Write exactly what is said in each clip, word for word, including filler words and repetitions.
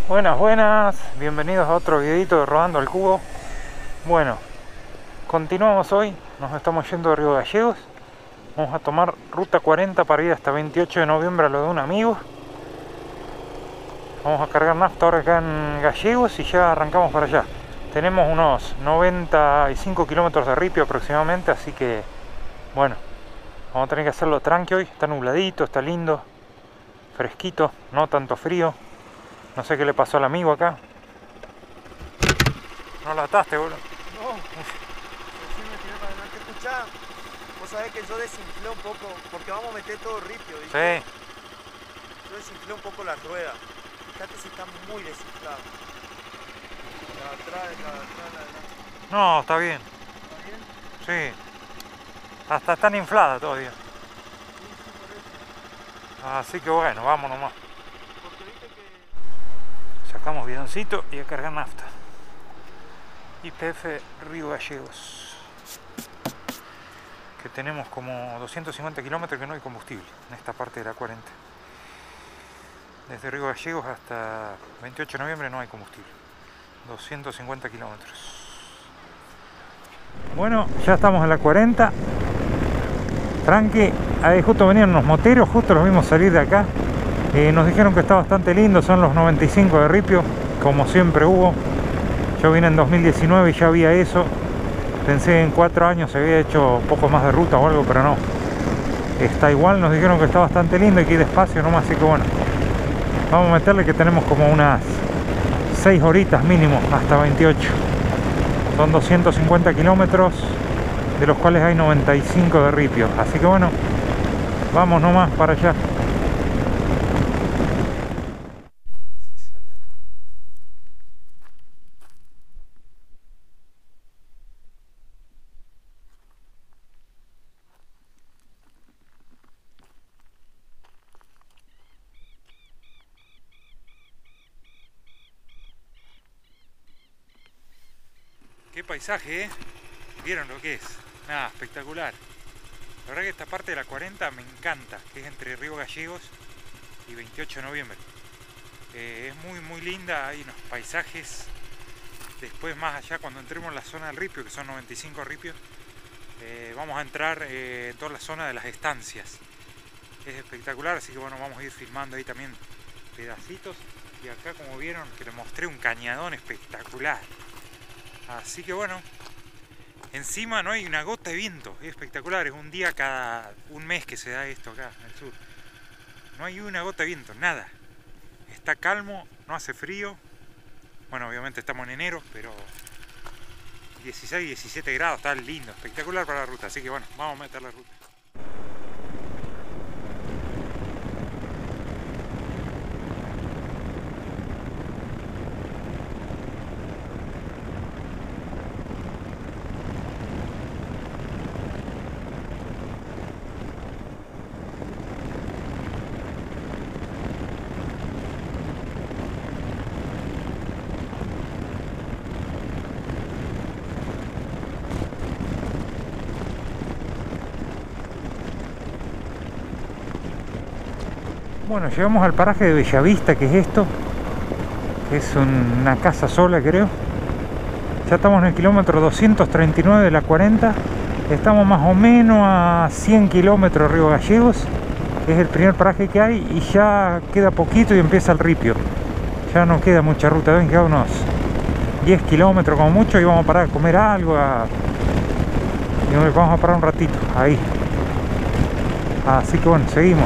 Buenas, buenas, bienvenidos a otro videito de Rodando el Cubo. Bueno, continuamos hoy, nos estamos yendo de Río Gallegos. Vamos a tomar ruta cuarenta para ir hasta veintiocho de noviembre a lo de un amigo. Vamos a cargar nafta ahora acá en Gallegos y ya arrancamos para allá. Tenemos unos noventa y cinco kilómetros de ripio aproximadamente, así que bueno, vamos a tener que hacerlo tranqui hoy. Está nubladito, está lindo, fresquito, no tanto frío. No sé qué le pasó al amigo acá. No la ataste, boludo. No, recién me tiré para adelante. Escuchá, vos sabés que yo desinflé un poco, porque vamos a meter todo ripio, ¿viste? Sí. Yo desinflé un poco la rueda. Fíjate si está muy desinflada. La de atrás, la de atrás, la de adelante. No, está bien. ¿Está bien? Sí. Hasta están infladas todavía. Sí, sí, por eso. Así que bueno, vamos nomás. Porque viste que... Sacamos bidoncito y a cargar nafta. Y P F Río Gallegos. Que tenemos como doscientos cincuenta kilómetros que no hay combustible en esta parte de la cuarenta. Desde Río Gallegos hasta veintiocho de noviembre no hay combustible. doscientos cincuenta kilómetros. Bueno, ya estamos en la cuarenta. Tranqui, ahí justo venían unos moteros, justo los vimos salir de acá. Eh, nos dijeron que está bastante lindo, son los noventa y cinco de ripio, como siempre hubo. Yo vine en dos mil diecinueve y ya había eso. Pensé que en cuatro años se había hecho un poco más de ruta o algo, pero no. Está igual, nos dijeron que está bastante lindo y que hay despacio nomás, así que bueno. Vamos a meterle que tenemos como unas seis horitas mínimo hasta veintiocho. Son doscientos cincuenta kilómetros, de los cuales hay noventa y cinco de ripio. Así que bueno, vamos nomás para allá. Qué paisaje, ¿eh? ¿Vieron lo que es? Nada, espectacular. La verdad que esta parte de la cuarenta me encanta, que es entre Río Gallegos y veintiocho de noviembre. Eh, es muy muy linda, hay unos paisajes. Después más allá, cuando entremos en la zona del ripio, que son noventa y cinco ripios, eh, vamos a entrar eh, en toda la zona de las estancias. Es espectacular, así que bueno, vamos a ir filmando ahí también pedacitos. Y acá, como vieron, que les mostré un cañadón espectacular. Así que bueno, encima no hay una gota de viento, es espectacular, es un día cada un mes que se da esto acá en el sur. No hay una gota de viento, nada. Está calmo, no hace frío. Bueno, obviamente estamos en enero, pero dieciséis, diecisiete grados, está lindo, espectacular para la ruta. Así que bueno, vamos a meter la ruta. Bueno, llegamos al paraje de Bellavista, que es esto, que es una casa sola, creo. Ya estamos en el kilómetro doscientos treinta y nueve de la cuarenta. Estamos más o menos a cien kilómetros de Río Gallegos. Es el primer paraje que hay y ya queda poquito y empieza el ripio. Ya no queda mucha ruta, ven, queda unos diez kilómetros como mucho y vamos a parar a comer algo. A... Y vamos a parar un ratito, ahí. Así que bueno, seguimos.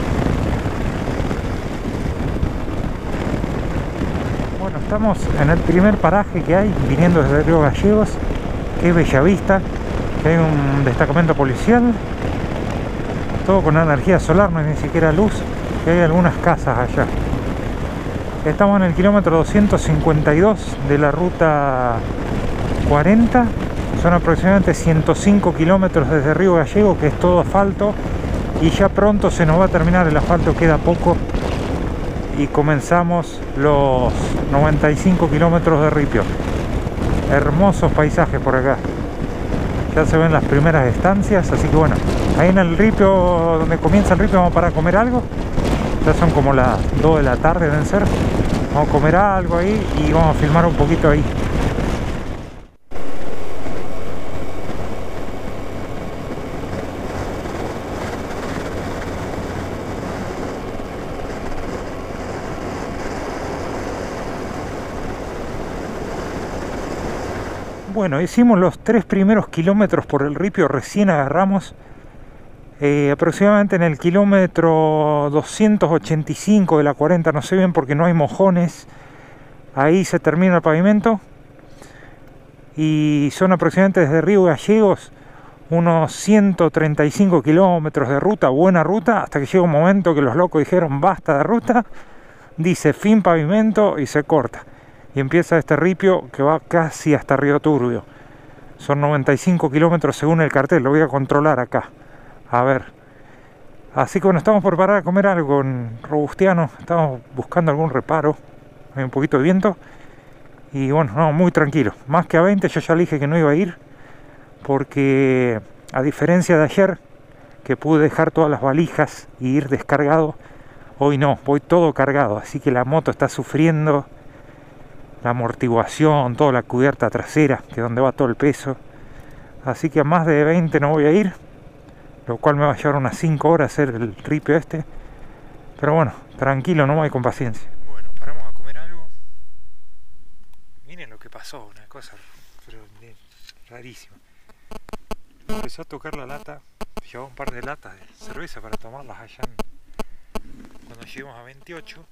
Estamos en el primer paraje que hay, viniendo desde Río Gallegos, que es Bellavista, que hay un destacamento policial, todo con energía solar, no hay ni siquiera luz, y hay algunas casas allá. Estamos en el kilómetro doscientos cincuenta y dos de la ruta cuarenta, son aproximadamente ciento cinco kilómetros desde Río Gallegos, que es todo asfalto, y ya pronto se nos va a terminar el asfalto, queda poco. Y comenzamos los noventa y cinco kilómetros de ripio. Hermosos paisajes por acá. Ya se ven las primeras estancias, así que bueno, ahí en el ripio, donde comienza el ripio, vamos para comer algo. Ya son como las dos de la tarde, deben ser. Vamos a comer algo ahí y vamos a filmar un poquito ahí. Bueno, hicimos los tres primeros kilómetros por el ripio, recién agarramos. Eh, aproximadamente en el kilómetro doscientos ochenta y cinco de la cuarenta, no sé bien porque no hay mojones, ahí se termina el pavimento y son aproximadamente desde Río Gallegos unos ciento treinta y cinco kilómetros de ruta, buena ruta, hasta que llega un momento que los locos dijeron basta de ruta, dice fin pavimento y se corta y empieza este ripio que va casi hasta Río Turbio. Son noventa y cinco kilómetros según el cartel, lo voy a controlar acá. A ver, así que bueno, estamos por parar a comer algo en Robustiano, estamos buscando algún reparo, hay un poquito de viento y bueno, no, muy tranquilo, más que a veinte yo ya le dije que no iba a ir porque a diferencia de ayer que pude dejar todas las valijas y ir descargado, hoy no, voy todo cargado, así que la moto está sufriendo, la amortiguación, toda la cubierta trasera, que es donde va todo el peso, así que a más de veinte no voy a ir, lo cual me va a llevar unas cinco horas hacer el ripio este. Pero bueno, tranquilo, no voy con paciencia. Bueno, paramos a comer algo. Miren lo que pasó, una cosa pero, rarísima. Empezó a tocar la lata, llevaba un par de latas de cerveza para tomarlas allá en, cuando lleguemos a veintiocho.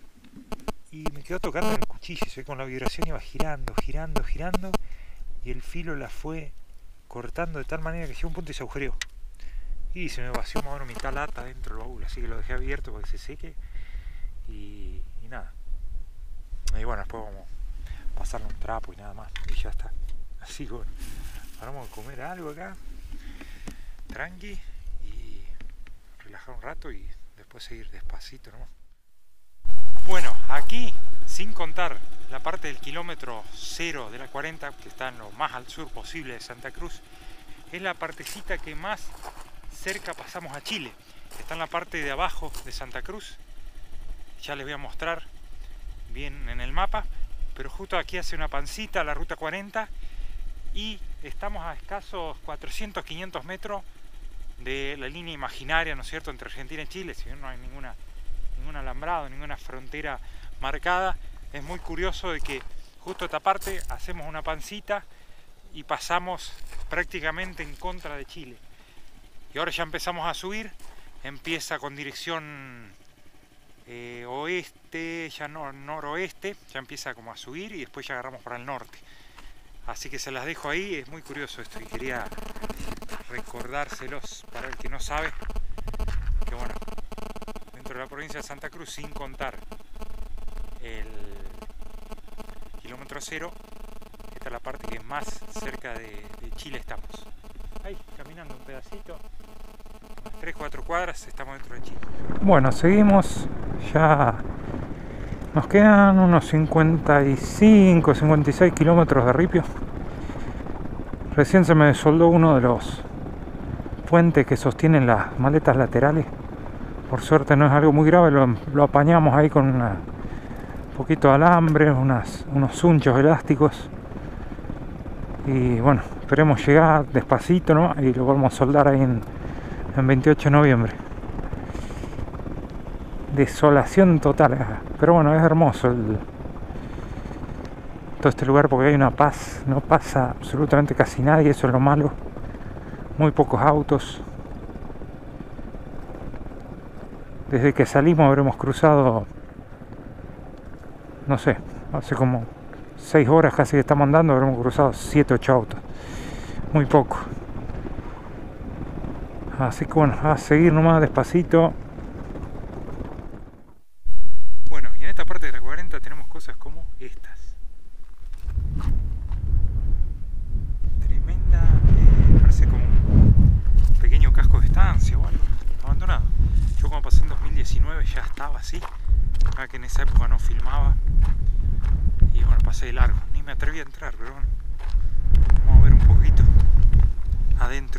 Y me quedó tocando en el cuchillo, se ve con la vibración iba girando, girando, girando. Y el filo la fue cortando de tal manera que llegó un punto y se agujereó. Y se me vació más o menos mitad lata dentro del baúl, así que lo dejé abierto para que se seque y, y nada. Y bueno, después vamos a pasarle un trapo y nada más, y ya está. Así que bueno, ahora vamos a comer algo acá, tranqui, y relajar un rato y después seguir despacito nomás. Bueno, aquí, sin contar la parte del kilómetro cero de la cuarenta, que está en lo más al sur posible de Santa Cruz, es la partecita que más cerca pasamos a Chile. Está en la parte de abajo de Santa Cruz, ya les voy a mostrar bien en el mapa, pero justo aquí hace una pancita la ruta cuarenta y estamos a escasos cuatrocientos a quinientos metros de la línea imaginaria, ¿no es cierto?, entre Argentina y Chile. Si bien no hay ninguna, ningún alambrado, ninguna frontera marcada, es muy curioso de que justo esta parte hacemos una pancita y pasamos prácticamente en contra de Chile. Y ahora ya empezamos a subir, empieza con dirección eh, oeste, ya no, noroeste, ya empieza como a subir y después ya agarramos para el norte. Así que se las dejo ahí, es muy curioso esto y quería recordárselos para el que no sabe, que bueno, dentro de la provincia de Santa Cruz, sin contar el kilómetro cero, esta es la parte que más cerca de, de Chile estamos. Ahí, caminando un pedacito, unas tres cuatro cuadras, estamos dentro de Chile. Bueno, seguimos, ya nos quedan unos cincuenta y cinco, cincuenta y seis kilómetros de ripio. Recién se me soldó uno de los puentes que sostienen las maletas laterales. Por suerte no es algo muy grave, lo, lo apañamos ahí con una, un poquito de alambre, unas, unos sunchos elásticos. Y bueno, esperemos llegar despacito, ¿no? Y lo vamos a soldar ahí en, en veintiocho de noviembre. Desolación total acá. Pero bueno, es hermoso el, todo este lugar porque hay una paz. No pasa absolutamente casi nadie, eso es lo malo. Muy pocos autos. Desde que salimos habremos cruzado, no sé, hace como seis horas casi que estamos andando, habremos cruzado siete ocho autos. Muy poco. Así que bueno, a seguir nomás despacito. Bueno, y en esta parte de la cuarenta tenemos cosas como estas. Tremenda, eh, parece como un pequeño casco de estancia o algo abandonado. Yo cuando pasé en dos mil diecinueve ya estaba así, acá que en esa época no filmaba. Y bueno, pasé de largo, ni me atreví a entrar, pero bueno, vamos a ver un poquito adentro.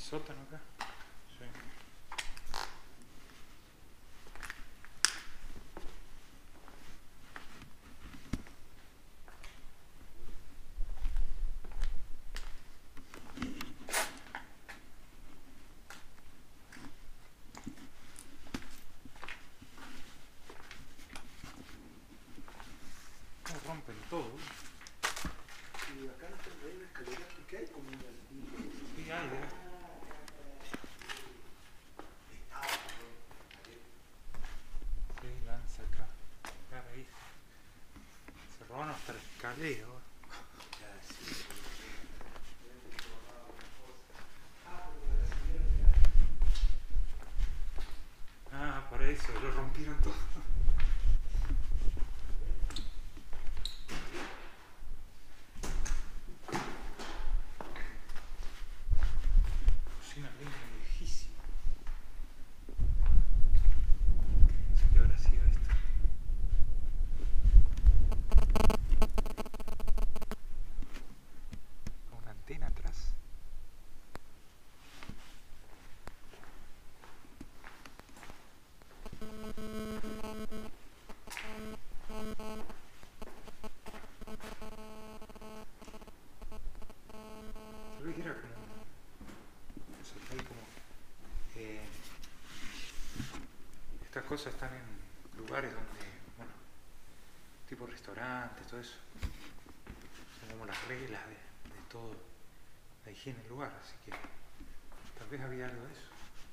Sótano acá. Sí. No rompen todo. Y acá no hay una escalera porque hay como una... Sí, hay, ¿eh? Sí, lanza acá. Acá ahí. Se robaron hasta la escalera. Ah, para eso, lo rompieron todo. Cocina leña viejísima. No sé qué habrá sido esto. Una antena atrás. Se ve que era como... No sé, hay como... eh, estas cosas están en lugares donde, bueno, tipo restaurantes, todo eso. Son como las reglas de, de todo, la higiene del lugar, así que tal vez había algo de eso.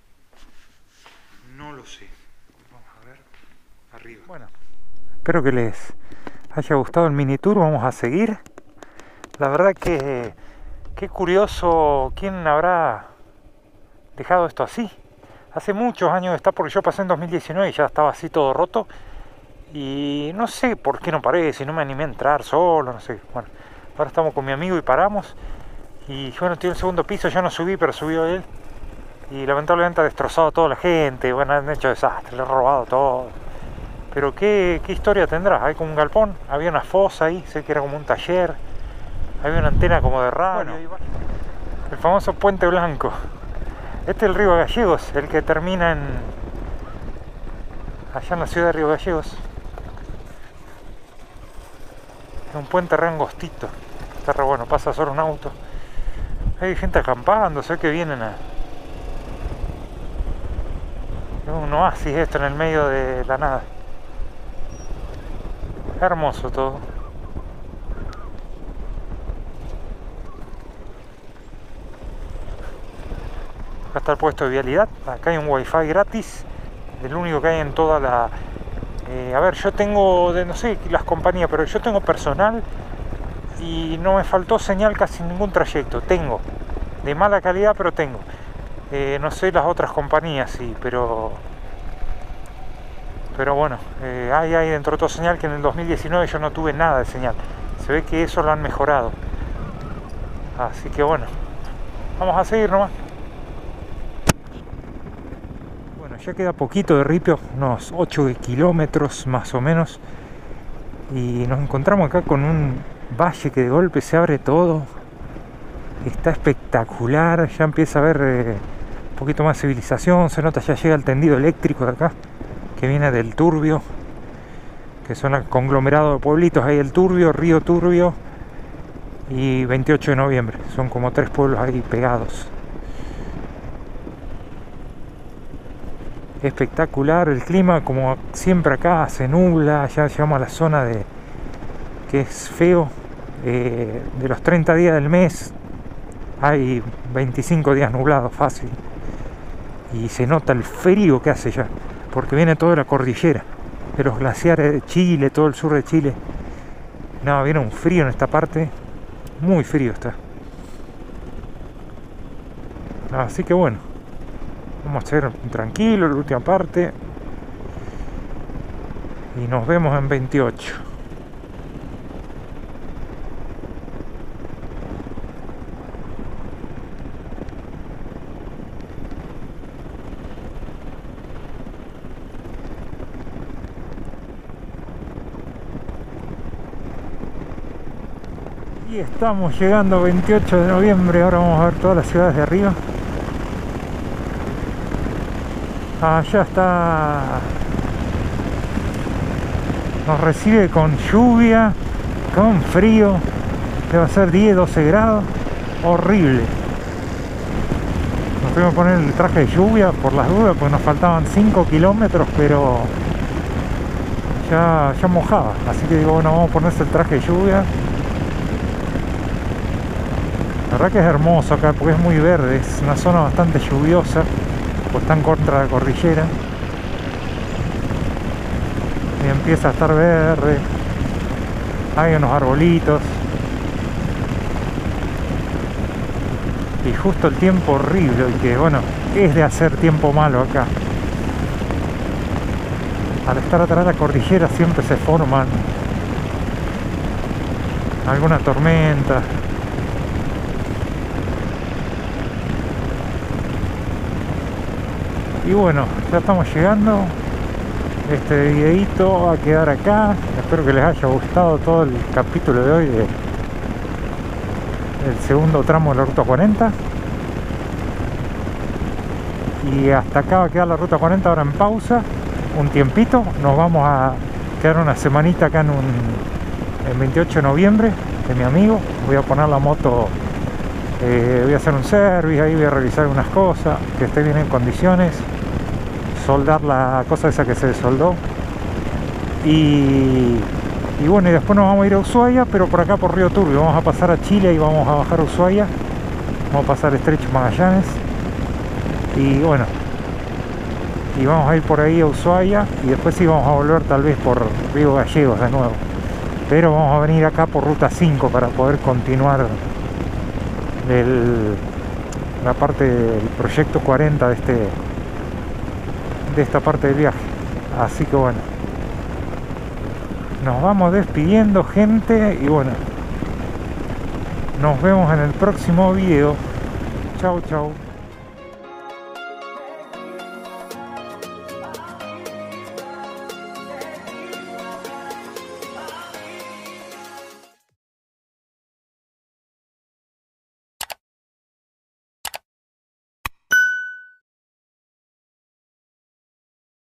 No lo sé. Vamos a ver arriba. Bueno, espero que les haya gustado el mini tour. Vamos a seguir. La verdad que qué curioso, ¿quién habrá dejado esto así? Hace muchos años está, porque yo pasé en dos mil diecinueve y ya estaba así todo roto. Y no sé por qué no paré, si no me animé a entrar solo, no sé. Bueno, ahora estamos con mi amigo y paramos. Y bueno, estoy en el segundo piso, ya no subí, pero subió él. Y lamentablemente ha destrozado a toda la gente, bueno, han hecho desastre, le han robado todo. Pero qué, qué historia tendrá, hay como un galpón, había una fosa ahí, sé que era como un taller, había una antena como de radio. Bueno, el famoso Puente Blanco. Este es el Río Gallegos, el que termina en... allá en la ciudad de Río Gallegos. Es un puente re angostito, está re bueno, pasa solo un auto. Hay gente acampando, sé que vienen a... Es un oasis esto en el medio de la nada. Hermoso todo. Acá está el puesto de vialidad. Acá hay un wifi gratis. El único que hay en toda la... Eh, a ver, yo tengo, de no sé las compañías, pero yo tengo personal y no me faltó señal casi en ningún trayecto. Tengo. De mala calidad, pero tengo. Eh, no sé las otras compañías, sí, pero... Pero bueno, eh, hay ahí dentro de todo señal, que en el dos mil diecinueve yo no tuve nada de señal. Se ve que eso lo han mejorado. Así que bueno, vamos a seguir nomás. Bueno, ya queda poquito de Ripio, unos ocho kilómetros más o menos. Y nos encontramos acá con un valle que de golpe se abre todo. Está espectacular, ya empieza a haber eh, un poquito más civilización. Se nota, ya llega el tendido eléctrico de acá, que viene del Turbio, que son el conglomerado de pueblitos. Hay el Turbio, Río Turbio y veintiocho de noviembre. Son como tres pueblos ahí pegados. Espectacular el clima, como siempre acá se nubla. Ya llegamos a la zona de que es feo. Eh, de los treinta días del mes hay veinticinco días nublados fácil. Y se nota el frío que hace ya, porque viene toda la cordillera de los glaciares de Chile, todo el sur de Chile. No, viene un frío en esta parte, muy frío está. Así que bueno, vamos a ser tranquilos la última parte y nos vemos en veintiocho. Y estamos llegando a veintiocho de noviembre. Ahora vamos a ver todas las ciudades de arriba. Allá está. Nos recibe con lluvia, con frío. Debe ser diez, doce grados. Horrible. Nos tuvimos que poner el traje de lluvia por las dudas, porque nos faltaban cinco kilómetros, pero ya, ya mojaba. Así que digo, bueno, vamos a ponerse el traje de lluvia. La verdad que es hermoso acá porque es muy verde, es una zona bastante lluviosa, pues está en contra de la cordillera. Y empieza a estar verde, hay unos arbolitos. Y justo el tiempo horrible, y que bueno, es de hacer tiempo malo acá. Al estar atrás de la cordillera siempre se forman alguna tormenta. Y bueno, ya estamos llegando. Este videito va a quedar acá. Espero que les haya gustado todo el capítulo de hoy de el segundo tramo de la ruta cuarenta. Y hasta acá va a quedar la ruta cuarenta ahora en pausa. Un tiempito. Nos vamos a quedar una semanita acá en un en veintiocho de noviembre de mi amigo. Voy a poner la moto. Eh, voy a hacer un service, ahí voy a revisar unas cosas, que esté bien en condiciones, soldar la cosa esa que se desoldó y, y bueno, y después nos vamos a ir a Ushuaia, pero por acá por Río Turbio. Vamos a pasar a Chile y vamos a bajar a Ushuaia, vamos a pasar Estrecho Magallanes y bueno, y vamos a ir por ahí a Ushuaia y después sí vamos a volver tal vez por Río Gallegos de nuevo, pero vamos a venir acá por ruta cinco para poder continuar el, la parte del proyecto cuarenta de este de esta parte del viaje. Así que bueno, nos vamos despidiendo, gente, y bueno, nos vemos en el próximo video. Chau, chau.